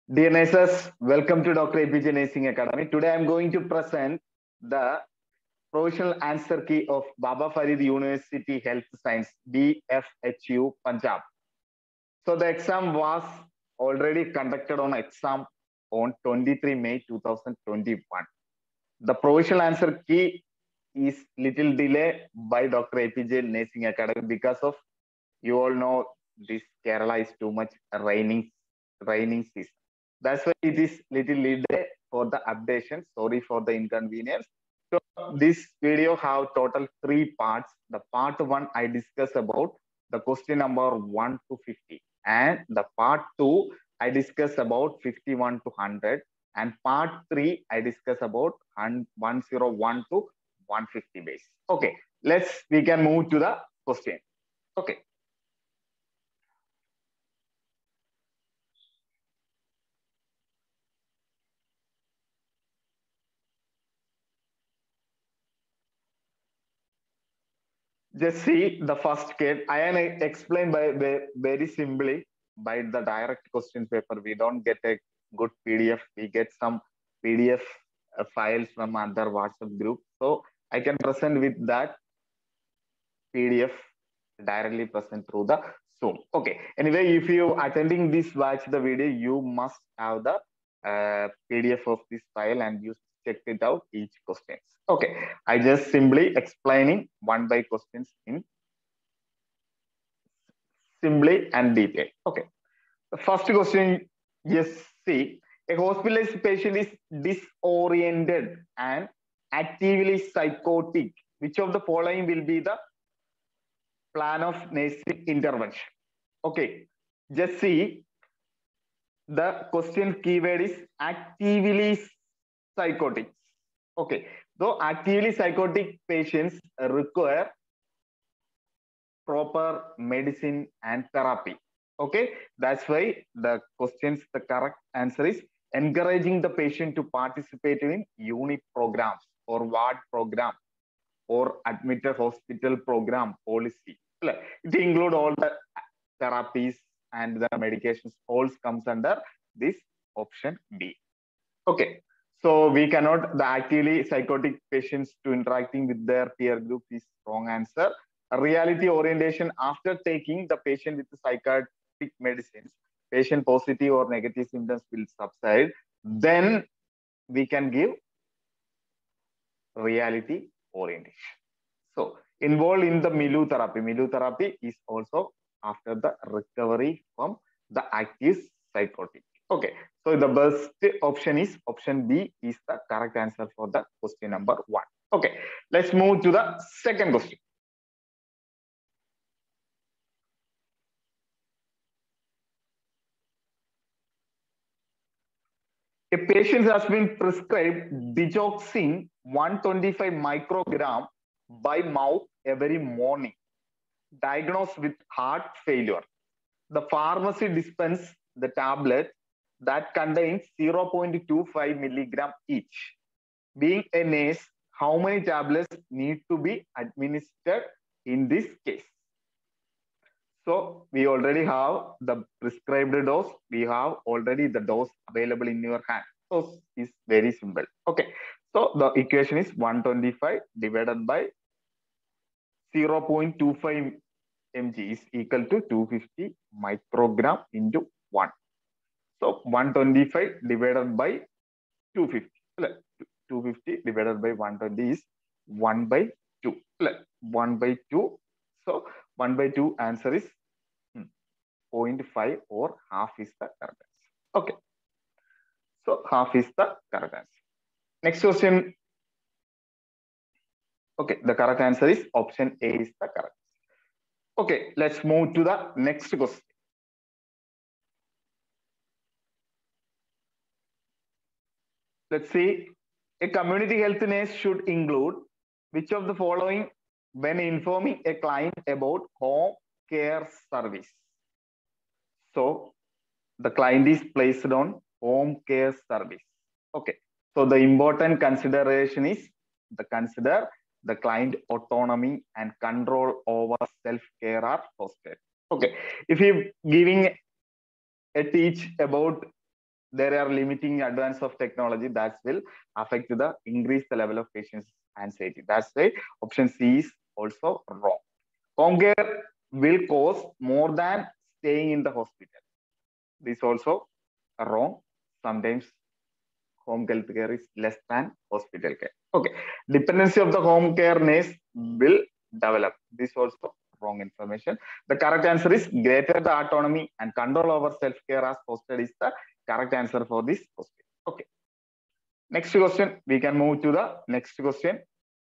Dear Nurses, welcome to Dr. APJ Nursing Academy. Today I'm going to present the provisional answer key of Baba Farid University Health Science, BFHU Punjab. So the exam was already conducted on exam on 23 May 2021. The provisional answer key is little delay by Dr. APJ Nursing Academy because of, you all know, this Kerala is too much raining season. That's why it is little delay for the updation. Sorry for the inconvenience. So this video have total 3 parts. The part 1 I discuss about the question number 1 to 50, and the part 2 I discuss about 51 to 100, and part 3 I discuss about 101 to 150 base. Okay, we can move to the question. Okay. Just see the first case. I am explained by very simply by the direct question paper. We don't get a good PDF. We get some PDF files from other WhatsApp group. So I can present with that PDF directly present through the Zoom. Okay. Anyway, if you attending this watch the video, you must have the PDF of this file and you check it out each questions. Okay. I just simply explaining one by questions in simply and detail. Okay. The first question, yes, see, a hospitalized patient is disoriented and actively psychotic. Which of the following will be the plan of nursing intervention? Okay, just see, the question keyword is actively psychotic. Okay, though actively psychotic patients require proper medicine and therapy. Okay, that's why the correct answer is encouraging the patient to participate in unit programs or ward program or admitted hospital program policy. It include all the therapies and the medications. All comes under this option B. Okay, so we cannot, the actively psychotic patients to interacting with their peer group is wrong answer. A reality orientation after taking the patient with the psychiatric medicines, patient positive or negative symptoms will subside. Then we can give reality orientation. So involved in the Milu therapy. Milu therapy is also after the recovery from the active psychotic. Okay, so the best option is option B is the correct answer for the question number 1. Okay, let's move to the second question. A patient has been prescribed digoxin 125 microgram by mouth every morning, diagnosed with heart failure. The pharmacy dispenses the tablet that contains 0.25 milligram each. Being a nurse, how many tablets need to be administered in this case? So we already have the prescribed dose. We have already the dose available in your hand. So it's very simple. Okay. So the equation is 125 divided by 0.25 mg is equal to 250 microgram into 1. So 125 divided by 250. 250 divided by 120 is 1 by 2. 1 by 2. So 1 by 2 answer is 0.5 or half is the correct answer. Okay. So half is the correct answer. Next question. Okay, the correct answer is option A is the correct. Okay, let's move to the next question. Let's see. A community health nurse should include which of the following when informing a client about home care service? So the client is placed on home care service. Okay. So the important consideration is consider the client autonomy and control over self-care are hosted. Okay. If you giving a teach about there are limiting advance of technology that will affect the increase the level of patient's anxiety. That's why option C is also wrong. Home care will cost more than staying in the hospital. This also wrong. Sometimes home health care is less than hospital care. Okay. Dependency of the home care nurse will develop. This also wrong information. The correct answer is greater the autonomy and control over self-care as fostered is the correct answer for this question. Okay. Next question. We can move to the next question.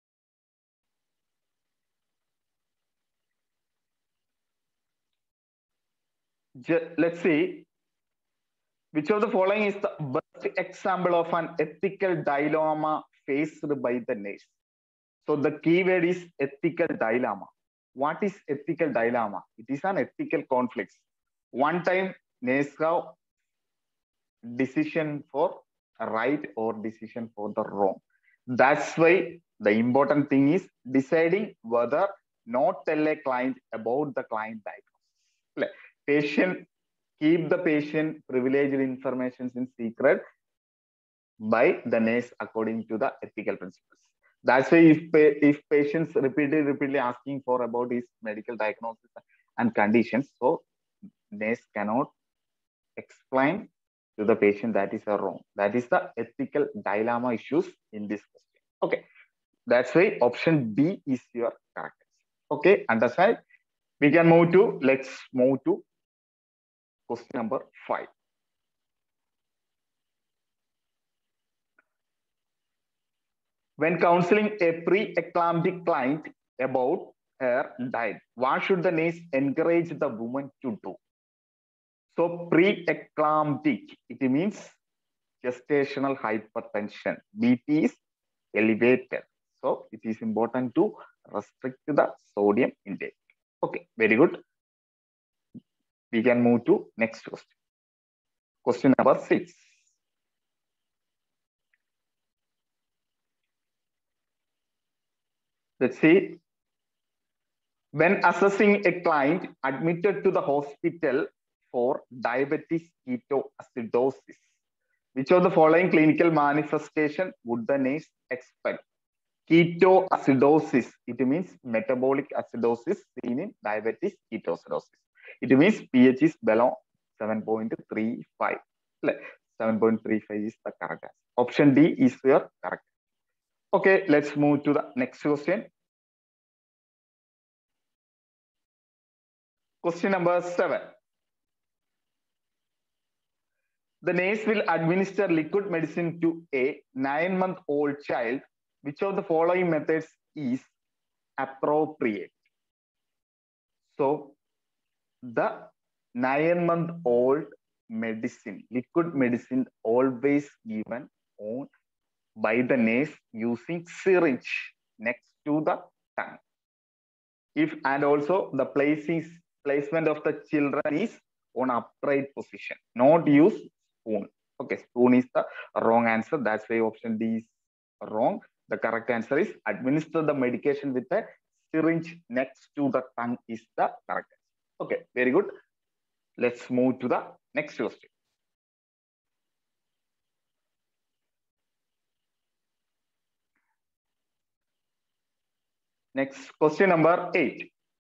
Let's see. Which of the following is the best example of an ethical dilemma faced by the nurse? So the keyword is ethical dilemma. What is ethical dilemma? It is an ethical conflict. One time, nurse have decision for right or decision for the wrong. That's why the important thing is deciding whether not tell a client about the client diagnosis. Patient, keep the patient privileged information in secret by the nurse according to the ethical principles. That's why if patients repeatedly asking for about his medical diagnosis and conditions, so nurse cannot explain to the patient that is wrong. That is the ethical dilemma issues in this question. Okay, that's why option B is your correct answer. Okay, understand? We can let's move to question number 5. When counseling a pre-eclamptic client about her diet, what should the nurse encourage the woman to do? So pre-eclamptic, it means gestational hypertension. BP is elevated. So it is important to restrict the sodium intake. Okay, very good. We can move to next question. Question number 6. Let's see. When assessing a client admitted to the hospital for diabetes ketoacidosis, which of the following clinical manifestation would the nurse expect? Ketoacidosis, it means metabolic acidosis seen in diabetes ketoacidosis. It means pH is below 7.35. 7.35 is the correct answer. Option D is your correct. Okay, let's move to the next question. Question number 7. The nurse will administer liquid medicine to a 9-month-old child. Which of the following methods is appropriate? So, the 9-month-old medicine, liquid medicine, always given on by the nurse using syringe next to the tongue. And also the placement of the children is on upright position, not use spoon. Okay, spoon is the wrong answer. That's why option D is wrong. The correct answer is administer the medication with a syringe next to the tongue is the correct answer. Okay, very good. Let's move to the next question. Next, question number 8.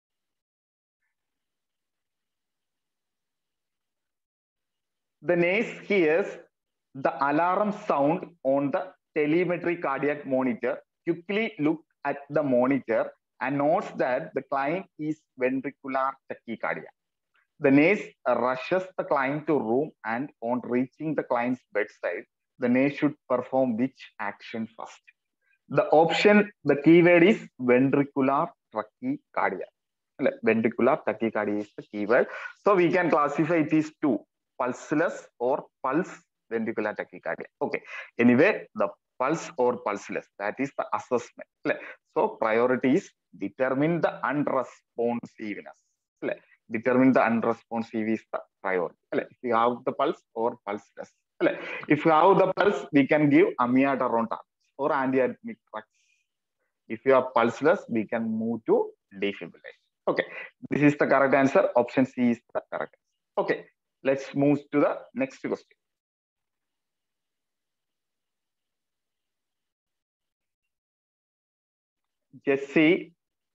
The nurse hears the alarm sound on the telemetry cardiac monitor, quickly look at the monitor and notes that the client is ventricular tachycardia. The nurse rushes the client to room and on reaching the client's bedside, the nurse should perform which action first? The option, the keyword is ventricular tachycardia. Ventricular tachycardia is the keyword. So we can classify it is 2. Pulseless or pulse ventricular tachycardia. Okay. Anyway, the pulse or pulseless, that is the assessment. So priority is determine the unresponsiveness. Determine the unresponsive is the priority. If you have the pulse or pulseless. If you have the pulse, we can give amiodarone or antiarrhythmic drugs. If you are pulseless, we can move to defibrillation. Okay. This is the correct answer. Option C is the correct answer. Okay. Let's move to the next question. Just see,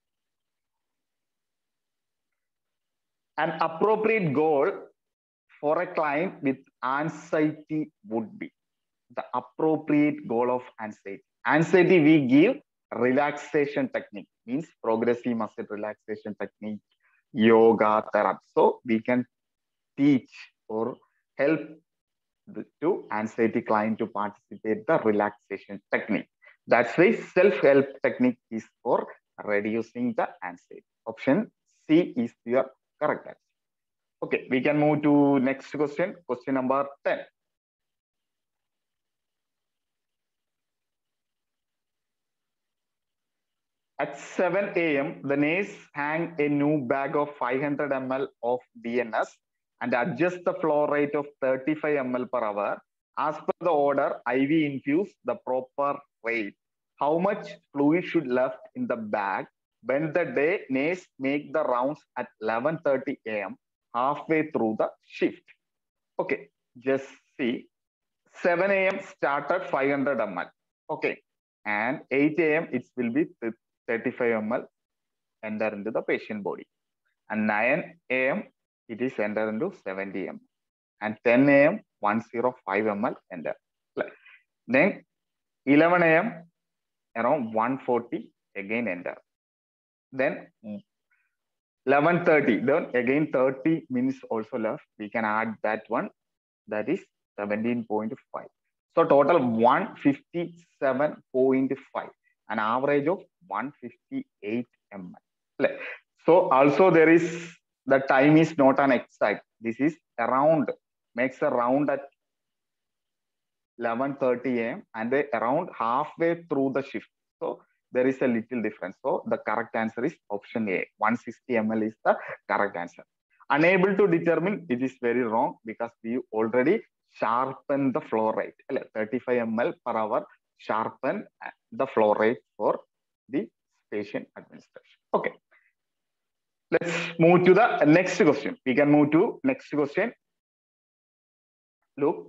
an appropriate goal for a client with anxiety would be the appropriate goal of anxiety. Anxiety, we give relaxation technique, means progressive muscle relaxation technique, yoga, therapy. So we can teach or help to anxiety client to participate the relaxation technique. That's why self-help technique is for reducing the anxiety. Option C is your correct answer. Okay, we can move to next question. Question number 10. At 7 a.m., the nurse hang a new bag of 500 ml of DNS and adjust the flow rate of 35 ml per hour. As per the order, IV infuse the proper rate. How much fluid should left in the bag when the day nurse make the rounds at 11:30 a.m. halfway through the shift? Okay, just see. 7 a.m. started 500 ml. Okay, and 8 a.m. it will be 35 ml enter into the patient body. And 9 a.m. it is enter into 70 ml. And 10 a.m. 105 ml enter. Then 11 a.m. around 140 again enter. Then 11:30, then again 30 minutes also left. We can add that one. That is 17.5. So total 157.5. An average of 158 ml. So also there is, the time is not an exact. This is around, makes a round at 11:30 a.m. and they around halfway through the shift. So there is a little difference. So the correct answer is option A. 160 ml is the correct answer. Unable to determine, it is very wrong because we already sharpen the flow rate. 35 ml per hour sharpen the flow rate for the patient administration. Okay. Let's move to the next question. We can move to next question. Look.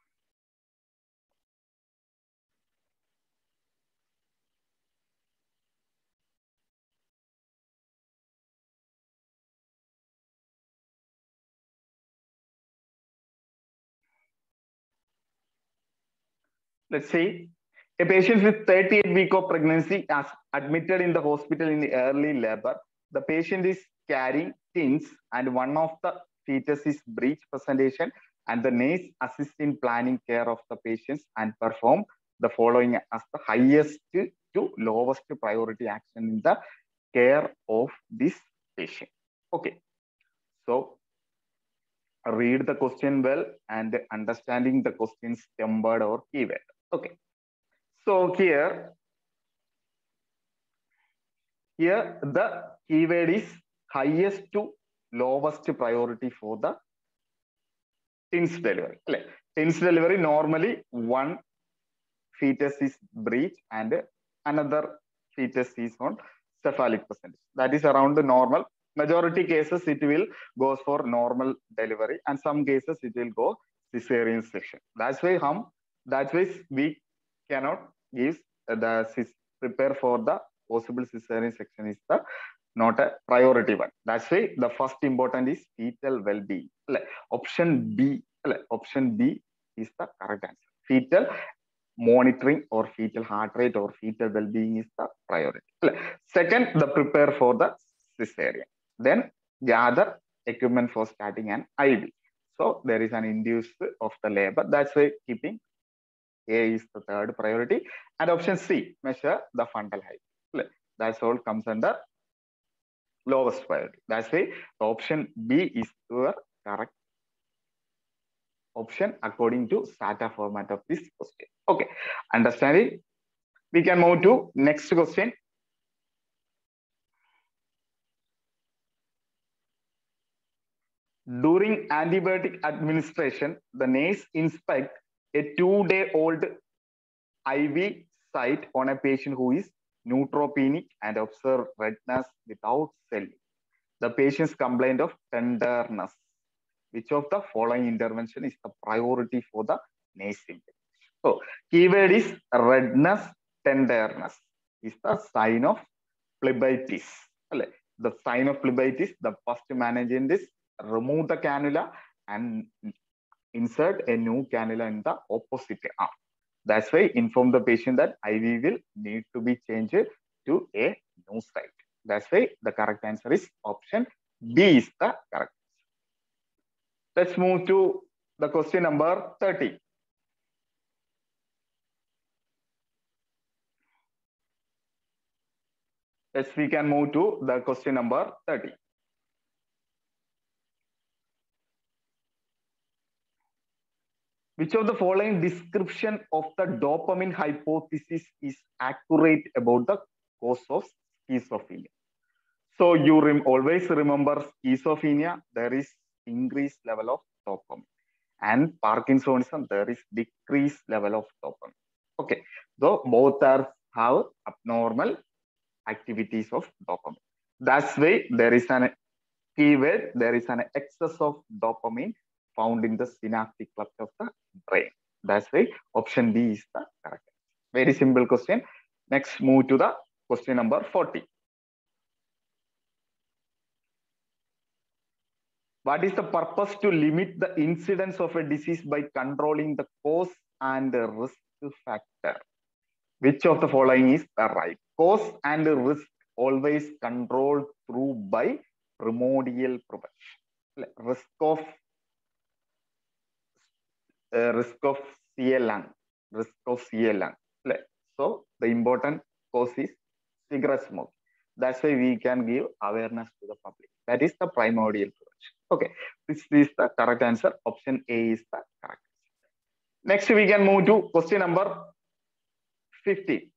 Let's say a patient with 38 week of pregnancy is admitted in the hospital in the early labor. The patient is carrying twins and one of the fetus is breech presentation, and the nurse assists in planning care of the patients and perform the following as the highest to lowest priority action in the care of this patient. Okay, so read the question well and understanding the question's tempered or keyword. Okay, so here the keyword is highest to lowest priority for the twins delivery. Twins delivery, normally one fetus is breech and another fetus is on cephalic percentage. That is around the normal. Majority cases it will goes for normal delivery, and some cases it will go cesarean section. That's why we cannot give the prepare for the possible cesarean section is the not a priority one. That's why the first important is fetal well-being. Option B is the correct answer. Fetal monitoring or fetal heart rate or fetal well-being is the priority. Second, the prepare for the cesarean. Then gather equipment for starting an IV. So there is an induced of the labor. That's why keeping A is the third priority. And option C, measure the fundal height. That's all comes under lowest priority. That's why option B is your correct option according to SATA format of this question. Okay, understanding? We can move to next question. During antibiotic administration, the nurse inspect a 2-day-old IV site on a patient who is neutropenic and observe redness without swelling. The patient's complaint of tenderness. Which of the following intervention is the priority for the nursing? So, keyword is redness, tenderness is the sign of phlebitis. The sign of phlebitis, the first management is remove the cannula and insert a new cannula in the opposite arm. That's why inform the patient that IV will need to be changed to a new site. That's why the correct answer is option B is the correct. Let's move to the question number 30. Yes, we can move to the question number 30. Which of the following description of the dopamine hypothesis is accurate about the cause of schizophrenia? So you always remember schizophrenia, there is increased level of dopamine. And Parkinsonism, there is decreased level of dopamine. Okay, so both have abnormal activities of dopamine. That's why there is an keyword, there is an excess of dopamine found in the synaptic cleft of the brain. That's why option B is the correct. Very simple question. Next, move to the question number 40. What is the purpose to limit the incidence of a disease by controlling the cause and the risk factor? Which of the following is the right? Cause and risk always controlled through by primordial prevention. Risk of CA lung. So the important cause is cigarette smoke. That's why we can give awareness to the public. That is the primordial prevention. Okay, this is the correct answer. Option A is the correct answer. Next, we can move to question number 50.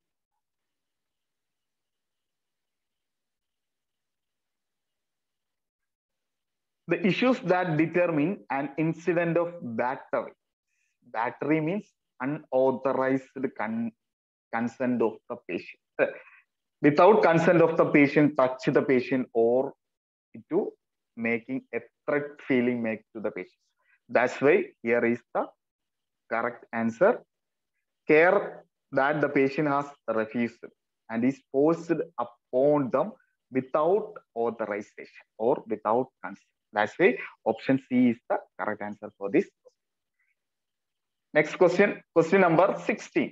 The issues that determine an incident of battery. Battery means unauthorized consent of the patient. Without consent of the patient, touch the patient or to making a threat feeling make to the patient. That's why here is the correct answer. Care that the patient has refused and is forced upon them without authorization or without consent. That's why option C is the correct answer for this. Next question, question number 16.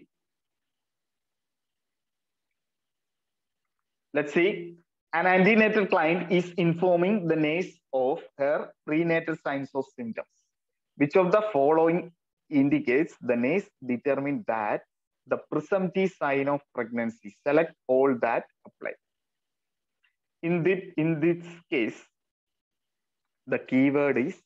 Let's see. An antenatal client is informing the nurse of her prenatal signs or symptoms. Which of the following indicates the nurse determined that the presumptive sign of pregnancy? Select all that apply. In this case, the keyword is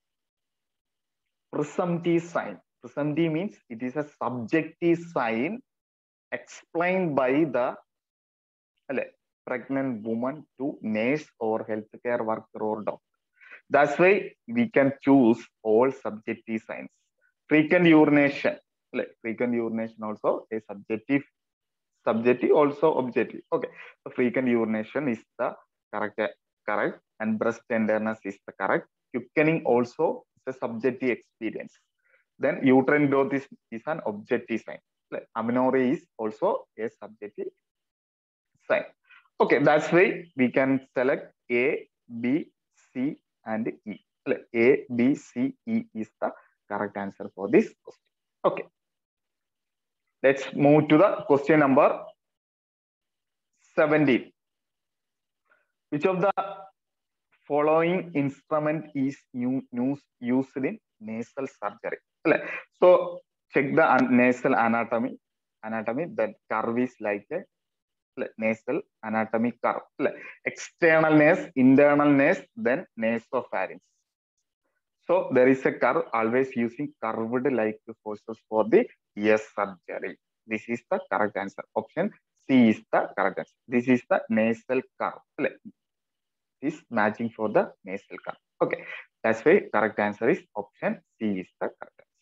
presumptive sign. Presumptive means it is a subjective sign explained by the pregnant woman to nurse or healthcare worker or doctor. That's why we can choose all subjective signs. Frequent urination. Frequent urination also a subjective also objective. Okay, so frequent urination is the correct, and breast tenderness is the correct. Quickening also is a subjective experience. Then uterine growth is an objective sign. Amenorrhea is also a subjective sign. Okay, that's why we can select A, B, C, and E. A, B, C, E is the correct answer for this question. Okay. Let's move to the question number 17. Which of the following instrument is used in nasal surgery? So check the nasal anatomy. That curve is like a nasal anatomy curve. External nase, internal nase, then nasopharynx. So there is a curve always using curved like forces for the ear surgery. This is the correct answer. Option C is the correct answer. This is the nasal curve. This is matching for the nasal curve. Okay, that's why correct answer is option C is the correct answer.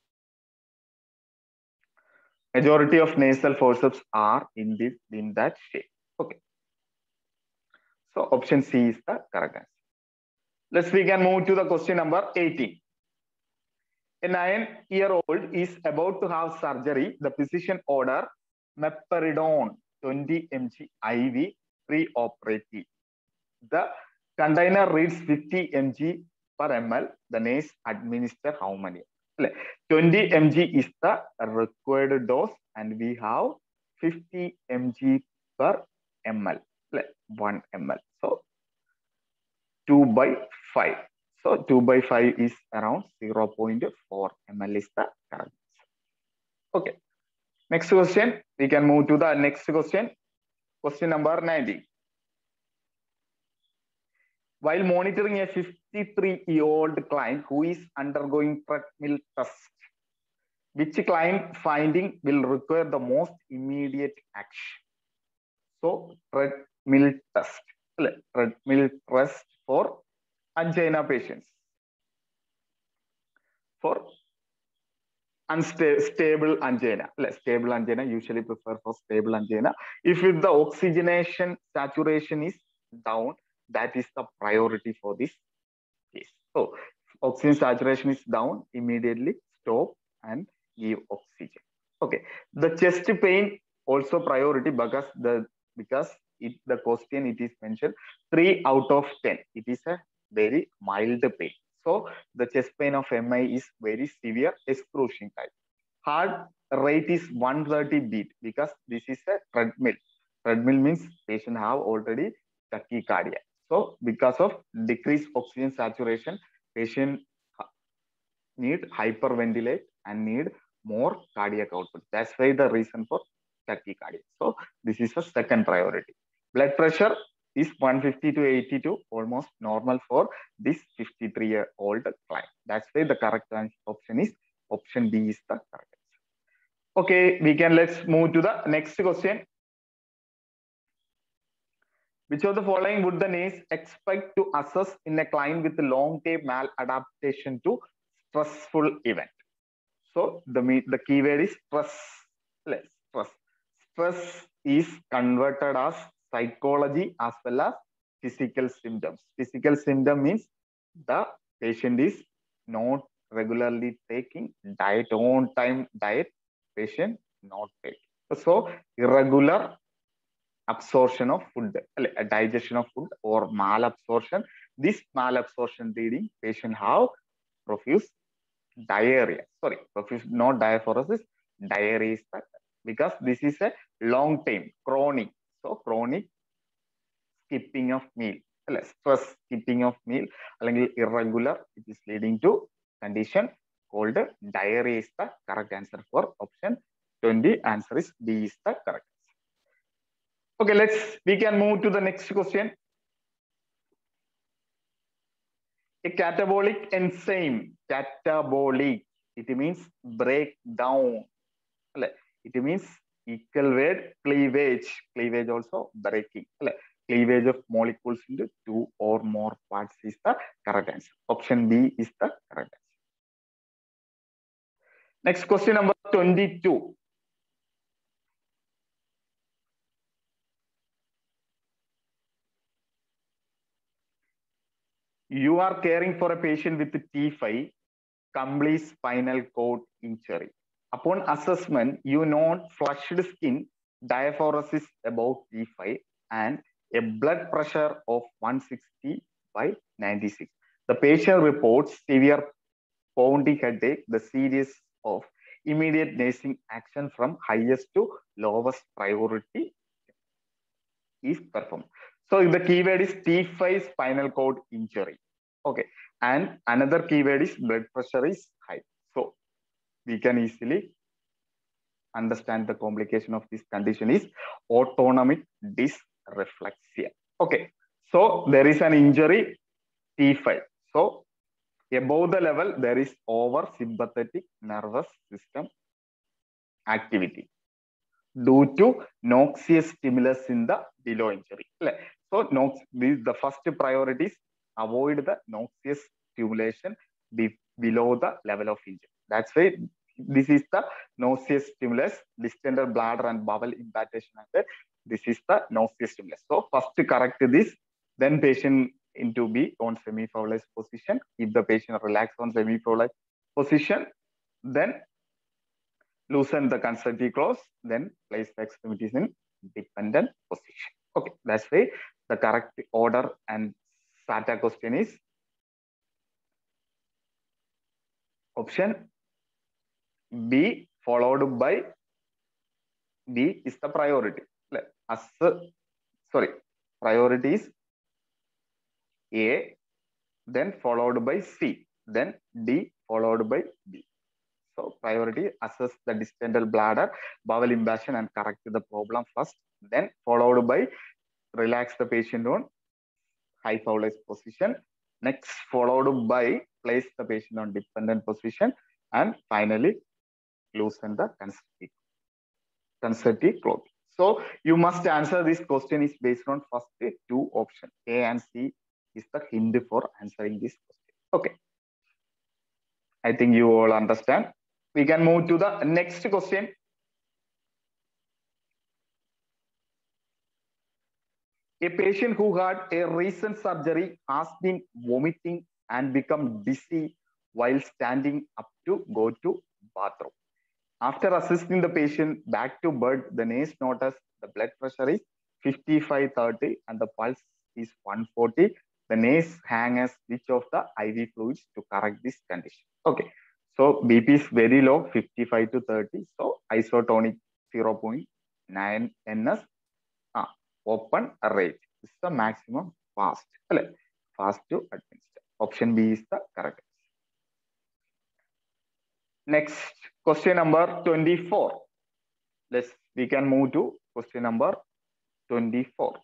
Majority of nasal forceps are in that shape. Okay. So option C is the correct answer. We can move to the question number 18. A 9-year-old is about to have surgery. The physician order meperidone 20 mg IV pre-operative. The container reads 50 mg per ml. The nurse administer how many? 20 mg is the required dose, and we have 50 mg per ml, 1 ml. So 2 by 5. So 2 by 5 is around 0.4 ml is the correct. Okay. Next question. We can move to the next question. Question number 90. While monitoring a 53-year-old client who is undergoing treadmill test, which client finding will require the most immediate action? So treadmill test. Treadmill test for angina patients. For unstable angina. Stable angina usually prefer for stable angina. If the oxygenation saturation is down, that is the priority for this case. So oxygen saturation is down, immediately stop and give oxygen. Okay. The chest pain also priority because the question it is mentioned 3 out of 10. It is a very mild pain. So the chest pain of MI is very severe excruciating type. Heart rate is 130 beat because this is a treadmill. Treadmill means patient have already tachycardia. So because of decreased oxygen saturation, patient need hyperventilate and need more cardiac output. That's why the reason for tachycardia. So this is the second priority. Blood pressure is 150 to 82, almost normal for this 53-year-old client. That's why the correct option is option D is the correct answer. Okay, let's move to the next question. Which of the following would the nurse expect to assess in a client with long-term maladaptation to stressful event? So the keyword is stress. Stress. Stress is converted as psychology as well as physical symptoms. Physical symptom means the patient is not regularly taking diet, on time diet, patient not taking. So irregular absorption of food, digestion of food or malabsorption. This malabsorption leading patient have profuse diarrhea. Sorry, profuse, not diaphoresis, diarrhea is that because this is a long time, chronic. So chronic skipping of meal, stress skipping of meal, irregular, it is leading to condition called diarrhea is the correct answer for option 20. Answer is B is the correct answer. Okay, we can move to the next question. A catabolic enzyme, catabolic, it means break down. It means equal word cleavage, cleavage also breaking. Cleavage of molecules into 2 or more parts is the correct answer. Option B is the correct answer. Next question number 22. You are caring for a patient with T5, complete spinal cord injury. Upon assessment, you note flushed skin, diaphoresis above T5, and a blood pressure of 160 by 96. The patient reports severe pounding headache. The series of immediate nursing action from highest to lowest priority is performed. So the keyword is T5 spinal cord injury. Okay. And another keyword is blood pressure is high. So we can easily understand the complication of this condition is autonomic dysreflexia. Okay. So there is an injury T5. So above the level, there is over sympathetic nervous system activity due to noxious stimulus in the below injury. So the first priority is avoid the noxious stimulation below the level of injury. That's why this is the noxious stimulus, distended bladder and bowel implantation. This is the noxious stimulus. So first correct this, then patient into be on semi-paralyzed position. If the patient relax on semi-paralyzed position, then loosen the constrictive clause, then place the extremities in dependent position. Okay, that's why the correct order and SATA question is option B, followed by B is the priority. As sorry, priority is A, then followed by C, then D followed by B. So priority, assess the distental bladder, bowel impassion and correct the problem first, then followed by relax the patient on high fowler's position. Next, followed by place the patient on dependent position, and finally loosen the concerti cloth. So you must answer this question is based on first two options. A and C is the hint for answering this question. Okay. I think you all understand. We can move to the next question. A patient who had a recent surgery has been vomiting and become dizzy while standing up to go to bathroom. After assisting the patient back to bed, the nurse noticed the blood pressure is 55/30 and the pulse is 140. The nurse hang a switch of the IV fluids to correct this condition. Okay, so BP is very low, 55 to 30. So isotonic 0.9 NS. Open rate is the maximum fast. Fast to administer. Option B is the correct. Next, question number 24. We can move to question number 24.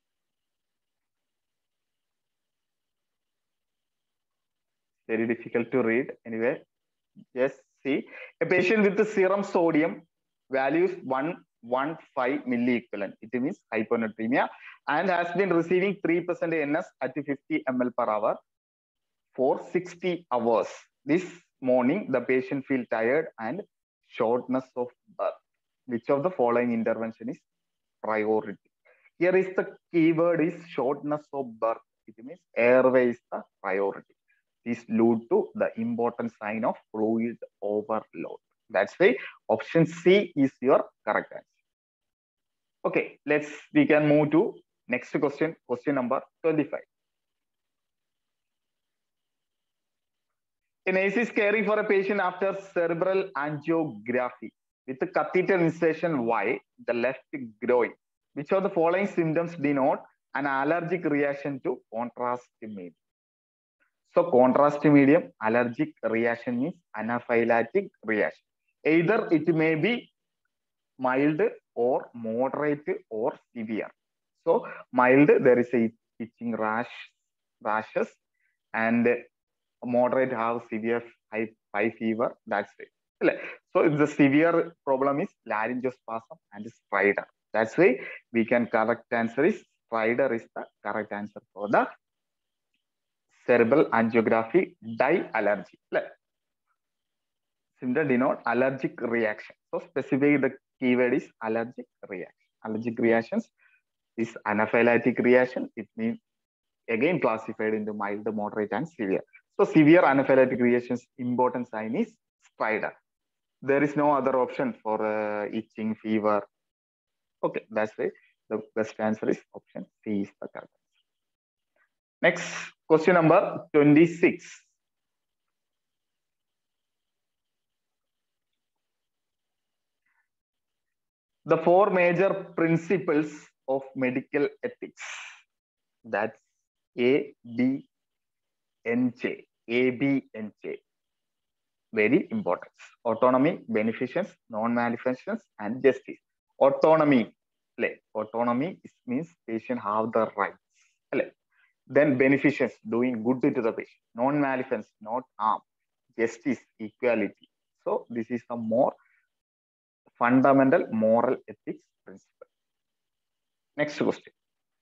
Very difficult to read. Anyway, just see. A patient with the serum sodium values 115 milliequivalent. It means hyponatremia and has been receiving 3% NS at 50 ml per hour for 60 hours. This morning, the patient feels tired and shortness of breath. Which of the following intervention is priority? Here is the keyword is shortness of breath. It means airway is the priority. This lead to the important sign of fluid overload. That's why option C is your correct answer. Okay, we can move to next question, question number 25. A nurse is caring for a patient after cerebral angiography with a catheter insertion Y, the left groin. Which of the following symptoms denote an allergic reaction to contrast medium? So contrast medium, allergic reaction means anaphylactic reaction. Either it may be mild or moderate or severe. So mild, there is a itching rashes, and moderate have severe high fever. That's it. So the severe problem is laryngospasm and stridor. That's why we can correct answer is stridor is the correct answer for the cerebral angiography dye allergy. Symptom denote allergic reaction. So specifically the keyword is allergic reaction. Allergic reactions is anaphylactic reaction. It means again classified into mild, moderate, and severe. So severe anaphylactic reactions important sign is stridor. There is no other option for itching, fever. Okay, that's why the best answer is option C is the correct answer. Next, question number 26. The four major principles of medical ethics. That's A, B, N, J. A, B, N, J. Very important. Autonomy, beneficence, non-malfeasance, and justice. Autonomy. Autonomy means patient have the rights. Then beneficence, doing good to the patient. Non-malfeasance, not harm. Justice, equality. So this is a more fundamental moral ethics principle. Next question.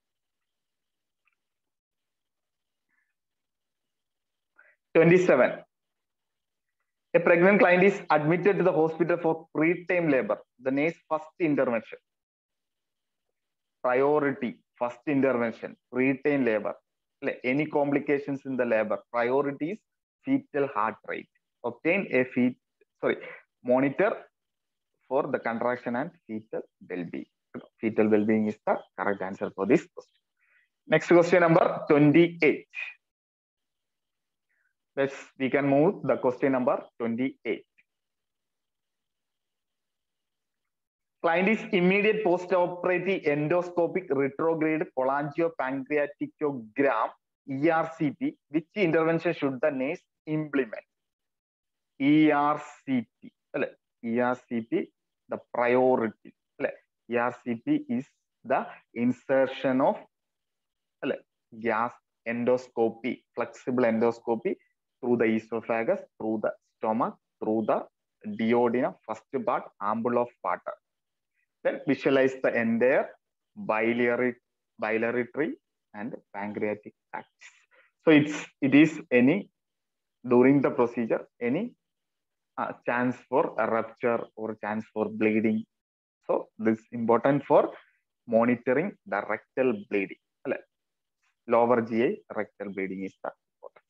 (27) A pregnant client is admitted to the hospital for preterm labor. The nurse first intervention. Priority, first intervention, preterm labor. Any complications in the labor. Priority is fetal heart rate. Obtain a monitor for the contraction and fetal well-being. Fetal well-being is the correct answer for this question. Next question number 28. We can move the question number 28. Client is immediate post-operative endoscopic retrograde cholangiopancreatitogram ERCP. Which intervention should the nurse implement? ERCP. ERCP, the priority. ERCP is the insertion of gas endoscopy, flexible endoscopy through the esophagus, through the stomach, through the duodenum, first part, ample of water. Then visualize the entire biliary tree and pancreatic tracts. So it is any during the procedure any chance for a rupture or chance for bleeding. So this is important for monitoring the rectal bleeding. Lower GI rectal bleeding is the important.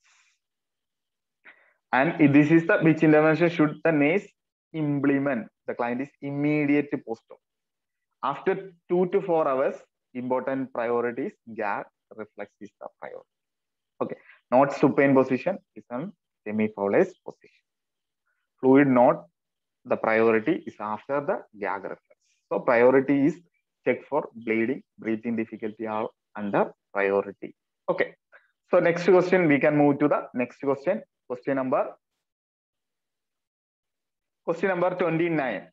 And this is the which intervention should the nurse implement? The client is immediate post-op. After 2 to 4 hours, important priorities, gag reflex is the priority. Okay, not supine position is on semi-fowlized position. Fluid not, the priority is after the gag reflex. So priority is check for bleeding, breathing difficulty are under priority. Okay, so next question, we can move to the next question. Question number 29.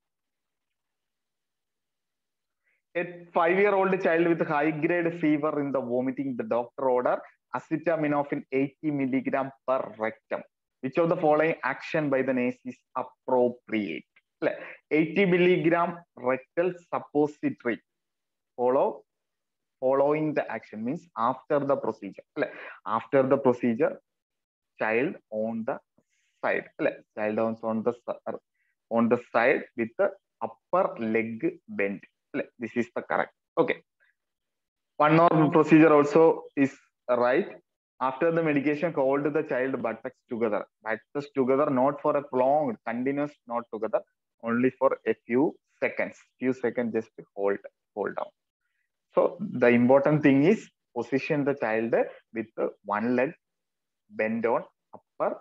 A 5-year-old child with high-grade fever in the vomiting, the doctor order acetaminophen 80 milligram per rectum. Which of the following action by the nurse is appropriate? 80 milligram rectal suppository. Following the action means after the procedure. After the procedure, child on the side. Child on the side with the upper leg bent. This is the correct. Okay. One more procedure also is right. After the medication, hold the child buttocks together. Buttocks together, not for a prolonged, continuous, not together, only for a few seconds. Few seconds just to hold down. So the important thing is position the child with one leg bend on upper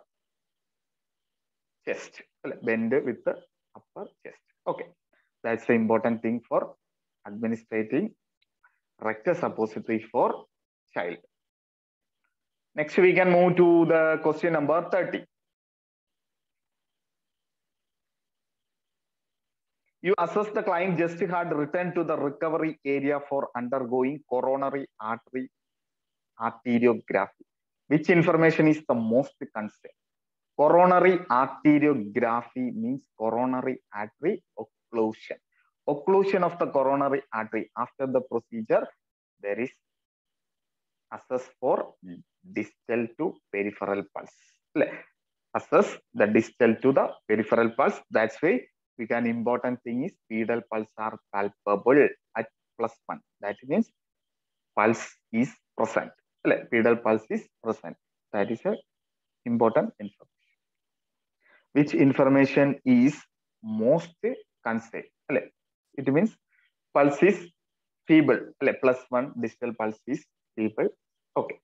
chest. Bend with the upper chest. Okay. That's the important thing for administrating rectal suppository for child. Next, we can move to the question number 30. You assess the client just had returned to the recovery area for undergoing coronary artery arteriography. Which information is the most concerned? Coronary arteriography means coronary artery occlusion. Occlusion of the coronary artery. After the procedure, there is assess for distal to peripheral pulse. Assess the distal to the peripheral pulse. That's why we can important thing is pedal pulse are palpable at +1. That means pulse is present. Pedal pulse is present. That is a important information. Which information is most concerned? It means pulse is feeble. +1 distal pulse is feeble. Okay.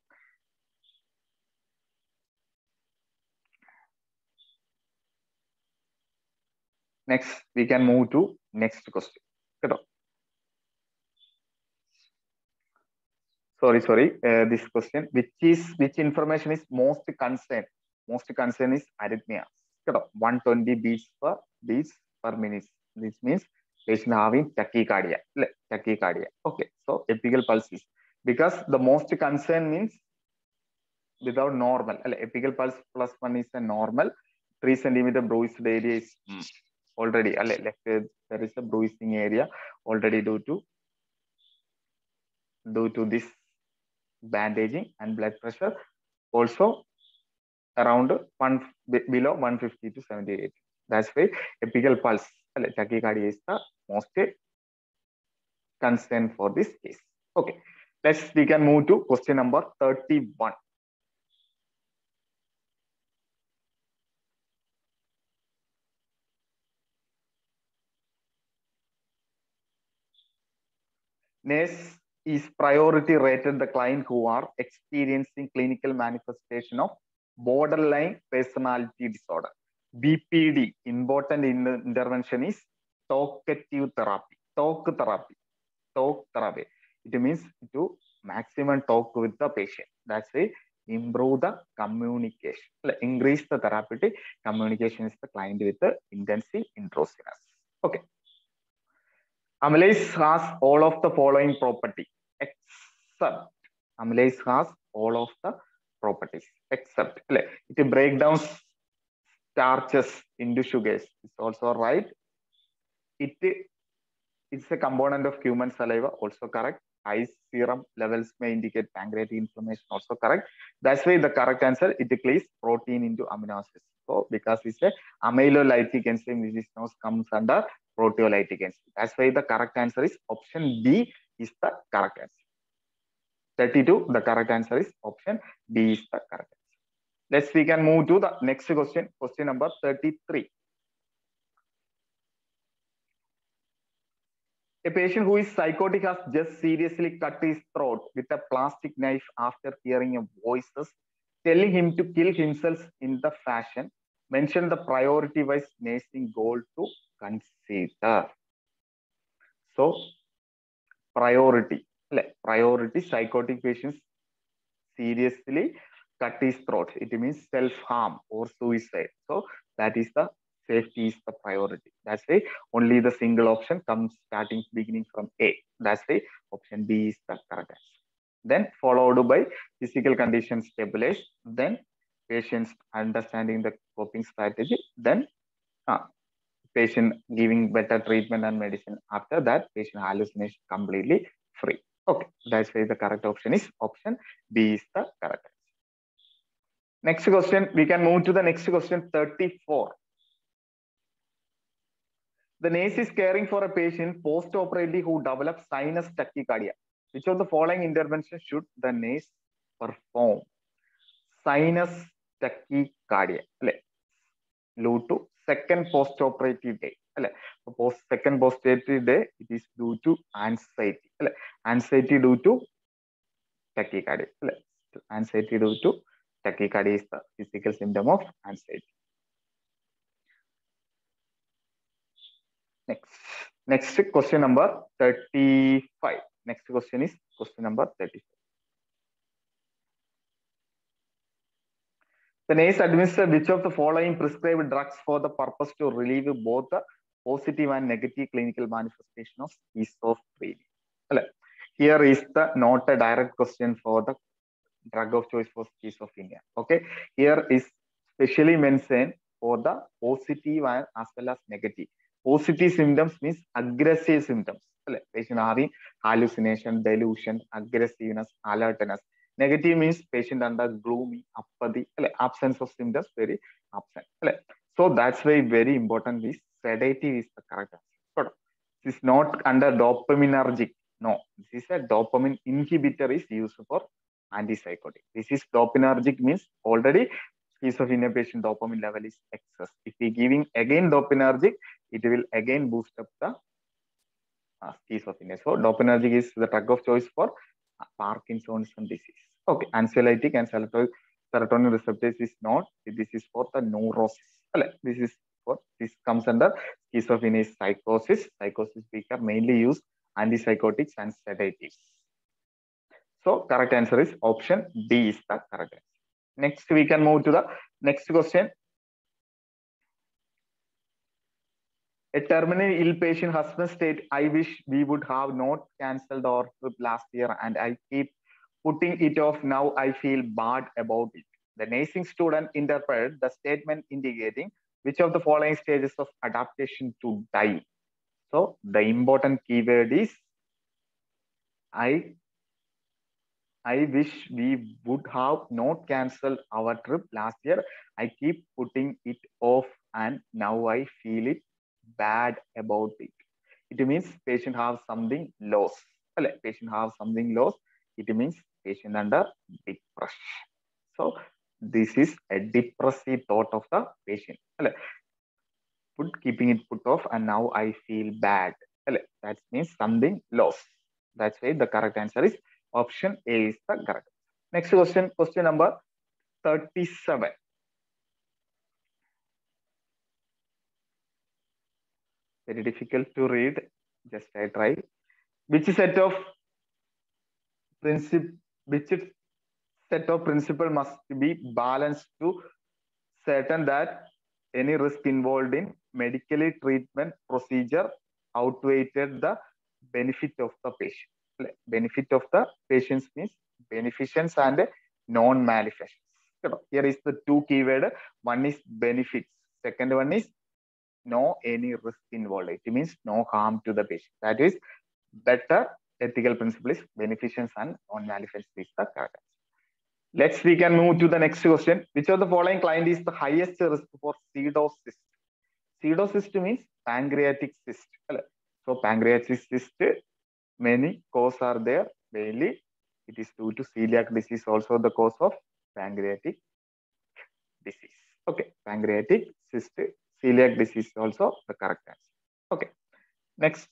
Next, we can move to next question. Sorry. This question, which information is most concerned? Most concerned is arrhythmia. 120 beats per minute. This means patient having tachycardia. Okay. So epical pulse is because the most concern means without normal. Epical pulse +1 is a normal. 3 centimeter bruised area is already left. There is a bruising area already due to this bandaging and blood pressure also around below 150 to 78. That's why epical pulse tachycardia is the most concern for this case. Okay, we can move to question number 31. NACE is priority rated the client who are experiencing clinical manifestation of borderline personality disorder. BPD, important intervention is talkative therapy. Talk therapy. Talk therapy. It means to maximum talk with the patient. That's why improve the communication. Increase the therapeutic communication is the client with the intensive intrusiveness. Okay. Amylase has all of the following property except amylase has all of the properties except it breaks down starches into sugars. It's also right. It's a component of human saliva, also correct. High serum levels may indicate pancreatic inflammation, also correct. That's why the correct answer, it cleaves protein into amino acids. So because it's a amylolytic enzyme, which is now comes under proteolytic enzyme. That's why the correct answer is option B is the correct answer. 32, the correct answer is option B is the correct answer. We can move to the next question, question number 33. A patient who is psychotic has just seriously cut his throat with a plastic knife after hearing a voices telling him to kill himself in the fashion. Mention the priority-wise nursing goal to consider. So, priority. Priority, psychotic patients seriously cut his throat. It means self-harm or suicide. So, that is the safety is the priority. That's why only the single option comes starting beginning from A. That's why option B is the correct answer. Then followed by physical condition stabilized. Then patients understanding the coping strategy. Then patient giving better treatment and medicine. After that, patient hallucination completely free. Okay, that's why the correct option is option B is the correct answer. Next question, we can move to the next question, 34. The nurse is caring for a patient post-operatively who develops sinus tachycardia. Which of the following interventions should the nurse perform? Sinus tachycardia. Due to second post-operative day. Second post-operative day, it is due to anxiety. Anxiety due to tachycardia. Anxiety due to tachycardia is the physical symptom of anxiety. Next question number 35. Next question is question number 35. The nurse administers which of the following prescribed drugs for the purpose to relieve both the positive and negative clinical manifestation of schizophrenia. Here is the not a direct question for the drug of choice for schizophrenia. Okay, here is specially mentioned for the positive and as well as negative. Positive symptoms means aggressive symptoms. Patient having hallucination, delusion, aggressiveness, alertness. Negative means patient under gloomy, apathy, absence of symptoms, very absent. So that's why very important is sedative is the correct answer. This is not under dopaminergic. No, this is a dopamine inhibitor is used for antipsychotic. This is dopaminergic means already schizophrenia patient dopamine level is excess. If we giving again dopaminergic, it will again boost up the schizophrenia. So dopaminergic is the drug of choice for Parkinsonism disease. Okay, anxiolytic and serotonin receptors is not. This is for the neurosis. This is for this comes under schizophrenia psychosis. Psychosis we can mainly use antipsychotics and sedatives. So correct answer is option D is the correct answer. Next, we can move to the next question. A terminally ill patient husband state, I wish we would have not cancelled our trip last year and I keep putting it off. Now I feel bad about it. The nursing student interpreted the statement indicating which of the following stages of adaptation to die. So the important keyword is I wish we would have not cancelled our trip last year. I keep putting it off and now I feel it bad about it. It means patient have something lost. Patient have something lost. It means patient under depression. So this is a depressive thought of the patient. Keeping it put off and now I feel bad. That means something lost. That's why the correct answer is option A is the correct. Next question, question number 37. Very difficult to read. Just I try. Which set of principle, which set of principle must be balanced to certain that any risk involved in medically treatment procedure outweighed the benefit of the patient. Benefit of the patients means beneficence and non-maleficence. Here is the two keyword. One is benefits. Second one is no any risk involved. It means no harm to the patient. That is better ethical principle is beneficence and non-maleficence is the correct. We can move to the next question. Which of the following client is the highest risk for pseudocyst? Pseudocyst means pancreatic cyst. So pancreatic cyst, many causes are there. Mainly, it is due to celiac disease, also the cause of pancreatic disease. Okay, pancreatic cyst, celiac disease also the correct answer. Okay, next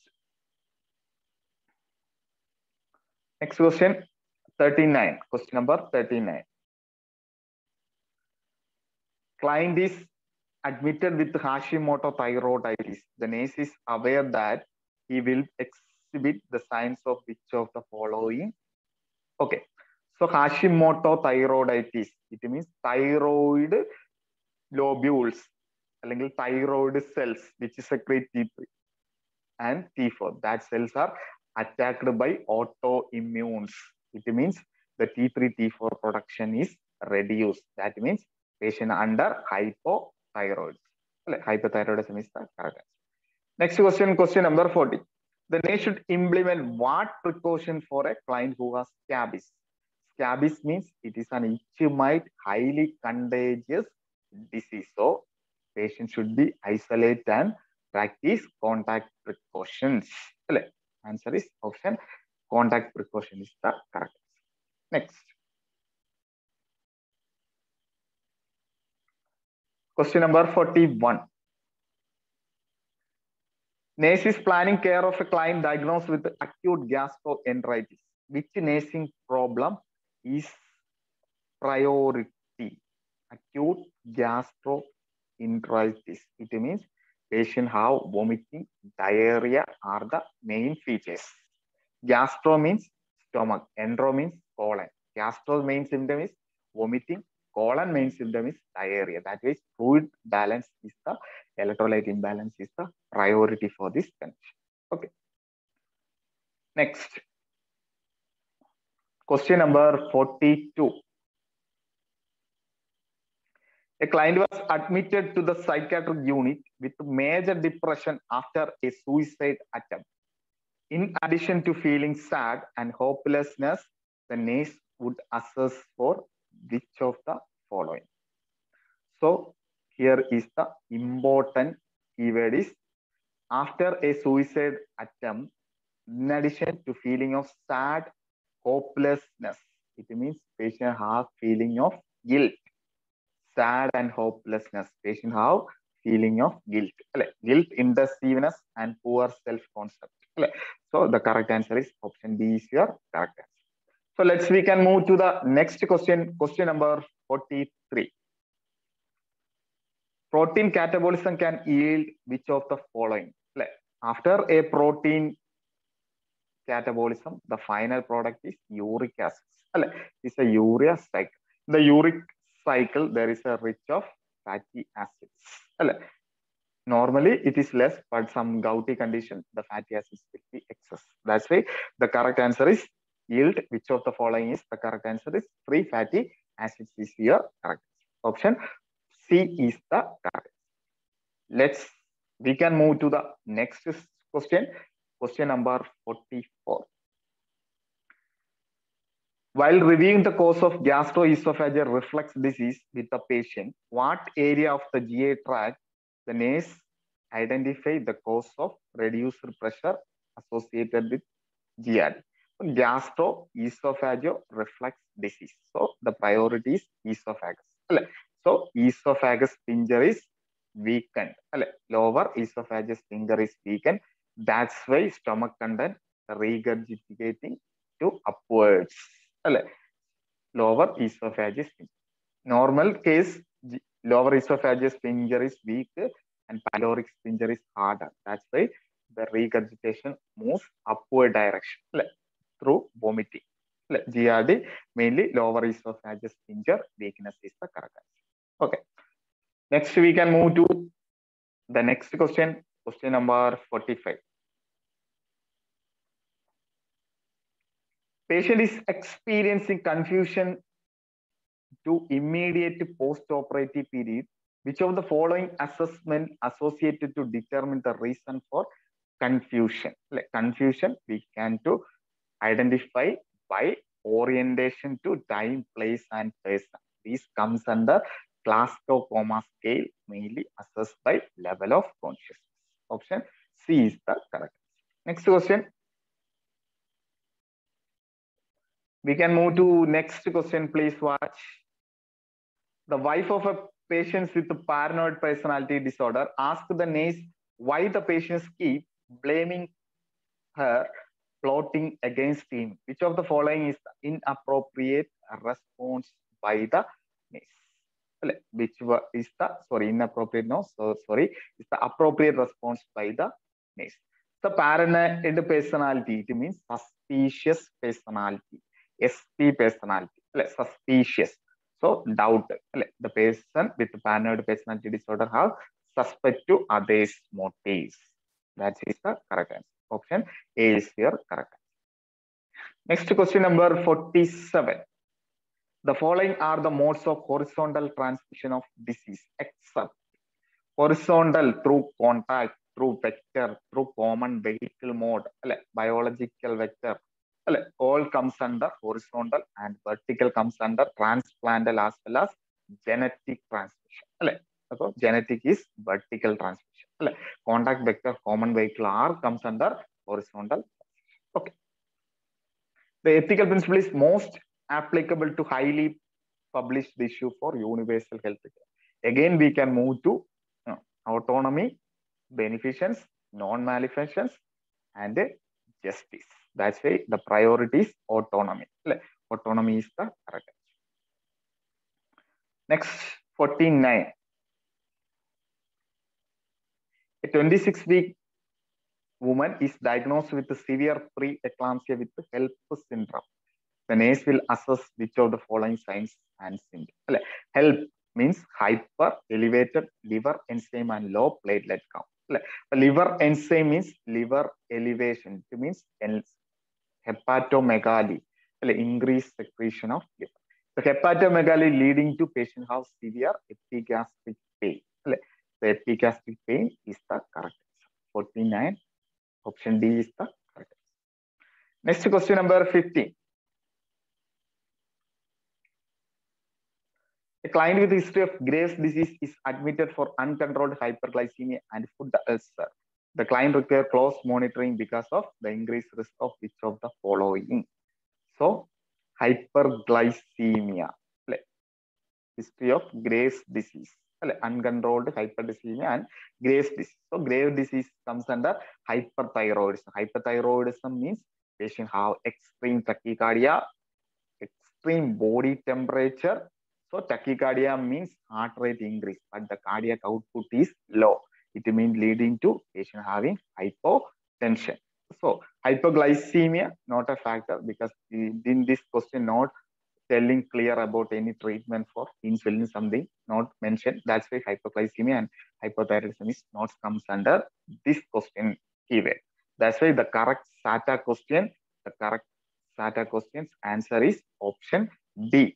question, 39. Question number 39. Client is admitted with Hashimoto thyroiditis. The nurse is aware that he will exhibit the signs of which of the following? Okay. So Hashimoto thyroiditis, it means thyroid lobules, thyroid cells, which secrete T3 and T4. That cells are attacked by autoimmunes. It means the T3, T4 production is reduced. That means patient under hypothyroid. Hypothyroidism is the correct answer. Next question, question number 40. The nurse should implement what precaution for a client who has scabies? Scabies means it is an itch-mite, highly contagious disease. So patient should be isolated and practice contact precautions. Answer is option contact precaution is the correct answer. Next. Question number 41. Nurse is planning care of a client diagnosed with acute gastroenteritis. Which nursing problem is priority? Acute gastroenteritis. It means patient have vomiting, diarrhea are the main features. Gastro means stomach, entero means colon. Gastro main symptom is vomiting, colon main symptom is diarrhea. That is fluid balance is the electrolyte imbalance is the priority for this condition. Okay. Next. Question number 42. A client was admitted to the psychiatric unit with major depression after a suicide attempt. In addition to feeling sad and hopelessness, the nurse would assess for which of the following. So here is the important keyword is after a suicide attempt, in addition to feeling of sad, hopelessness, it means patient have feeling of guilt. Sad and hopelessness, patient have feeling of guilt. Guilt, indecisiveness, and poor self-concept. So the correct answer is option B is your correct answer. So we can move to the next question, question number 43. Protein catabolism can yield which of the following? After a protein catabolism, the final product is uric acid. It's a urea cycle. The uric cycle, there is a rich of fatty acids. Normally, it is less, but some gouty condition, the fatty acids will be excess. That's why the correct answer is yield. Which of the following is the correct answer is free fatty acids is your correct option. C is the correct. We can move to the next question. Question number 44. While reviewing the cause of gastroesophageal reflux disease with the patient, what area of the GI tract the nurse identify the cause of reduced pressure associated with GERD? Gastroesophageal reflux disease. So the priority is esophagus. So esophagus sphincter is weakened. Lower esophagus sphincter is weakened. That's why stomach content regurgitating to upwards. Lower esophageal sphincter. Normal case, lower esophageal sphincter is weak and pyloric sphincter is harder. That's why the regurgitation moves upward direction through vomiting. GRD, mainly lower esophageal sphincter weakness is the correct answer. Okay. Next, we can move to the next question, question number 45. Patient is experiencing confusion to immediate post-operative period. Which of the following assessment associated to determine the reason for confusion? Confusion we can to identify by orientation to time, place, and person. This comes under Glasgow Coma Scale, mainly assessed by level of consciousness. Option C is the correct. Next question. We can move to next question. Please watch. The wife of a patient with paranoid personality disorder asked the nurse why the patients keep blaming her plotting against him. Which of the following is the inappropriate response by the nurse? Which is the, sorry, inappropriate, no, so sorry, it's the appropriate response by the nurse. The paranoid personality, it means suspicious personality. SP personality, suspicious. So doubt. The person with paranoid personality disorder have suspect to others' motives. That is the correct answer. Option A is your correct answer. Next question number 47. The following are the modes of horizontal transmission of disease except horizontal through contact, through vector, through common vehicle mode, biological vector. All comes under horizontal and vertical comes under transplantal as well as genetic transmission. So genetic is vertical transmission. Contact vector, common vehicle R comes under horizontal. Okay. The ethical principle is most applicable to highly published issue for universal health care. Again, we can move to autonomy, beneficence, non-maleficence, and justice. That's why the priority is autonomy. Autonomy is the correct answer. Next, 49. A 26-week woman is diagnosed with severe preeclampsia with HELP syndrome. The nurse will assess which of the following signs and symptoms. HELP means hyper elevated liver enzyme and low platelet count. Liver enzyme means liver elevation. It means hepatomegaly, increased secretion of liver. The hepatomegaly leading to patient have severe epigastric pain. The epigastric pain is the correct answer. 49. Option D is the correct answer. Next question number 15. A client with a history of Graves' disease is admitted for uncontrolled hyperglycemia and food ulcer. The client requires close monitoring because of the increased risk of which of the following? So, hyperglycemia. History of Graves' disease. Uncontrolled hyperglycemia and Graves' disease. So, Graves' disease comes under hyperthyroidism. Hyperthyroidism means patient have extreme tachycardia, extreme body temperature. So tachycardia means heart rate increase, but the cardiac output is low. It means leading to patient having hypotension. So hypoglycemia, not a factor because in this question not telling clear about any treatment for insulin, something not mentioned. That's why hypoglycemia and hypothyroidism is not comes under this question keyword. That's why the correct SATA question, the correct SATA question's answer is option D.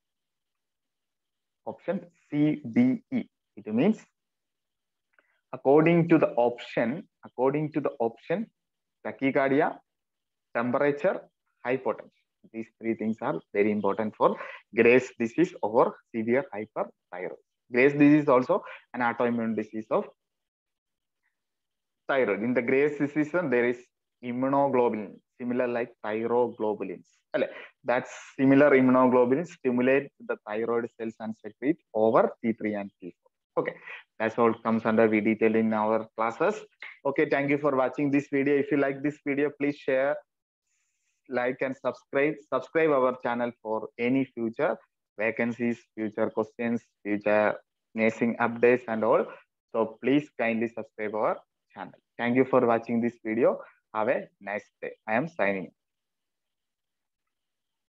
Option C, D, E. It means according to the option, tachycardia, temperature, hypotension. These three things are very important for Graves' disease or severe hyperthyroid. Graves' disease is also an autoimmune disease of thyroid. In the Graves' disease, there is immunoglobulin, similar like thyroglobulins. That similar immunoglobulins stimulate the thyroid cells and secrete over T3 and T4. Okay, that's all comes under we detail in our classes. Okay, thank you for watching this video. If you like this video, please share, like, and subscribe. Subscribe our channel for any future vacancies, future questions, future nursing updates, and all. So please kindly subscribe our channel. Thank you for watching this video. Have a nice day. I am signing.